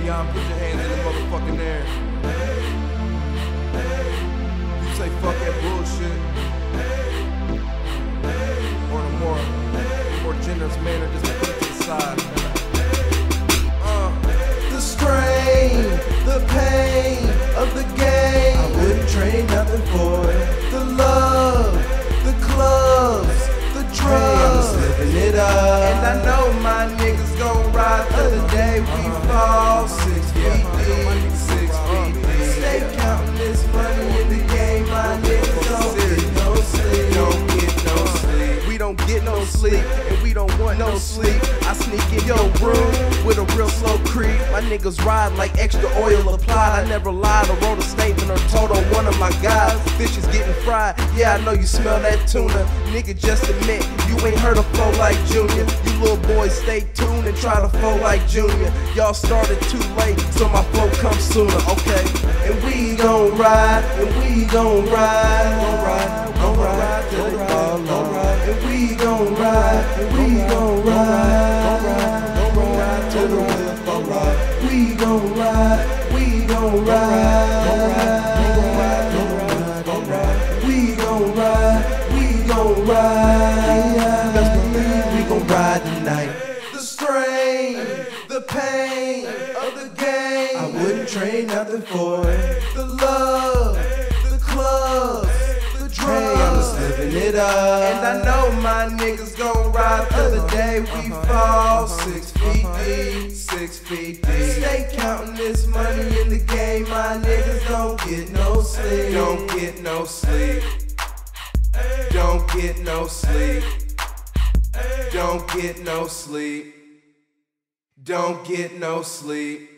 Young, put your hands in the motherfucking air. You say fuck that bullshit. Or in a more generous manner, just put it to the side. The strain, the pain of the game, I wouldn't trade nothing for it. The love, the clubs, the drugs, I'm just living it up. And I know my niggas gon' ride till the day we fall. 6 feet deep, 6 feet deep. Stay counting this money in the game, my niggas don't get no sleep. Don't get no sleep. We don't get no sleep, and we don't want no sleep. I sneak in your room with a real slow creep. My niggas ride like extra oil applied. I never lied or wrote a statement or told on one of my guys. Fish is getting fried, yeah, I know you smell that tuna. Nigga, just admit, you ain't heard a flow like Junior. You little boys stay tuned and try to flow like Junior. Y'all started too late, so my flow comes sooner, okay? And we gon' ride, and we gon' ride. Gon' ride till they fall off. And we gon' ride, and we gon' ride till the wheels fall off. We gon' ride, we gon' ride. We gon' ride, we gon' ride. Best believe we gon' ride tonight. The strain, the pain of the game, I wouldn't trade nothing for it. The love, the clubs, the drugs, I'm just living it up. And I know my niggas gon' ride till the day we fall. 6 feet deep, 6 feet deep. Stay counting this money in the game, my niggas don't get no sleep. Don't get no sleep. Don't get no sleep. Don't get no sleep. Don't get no sleep.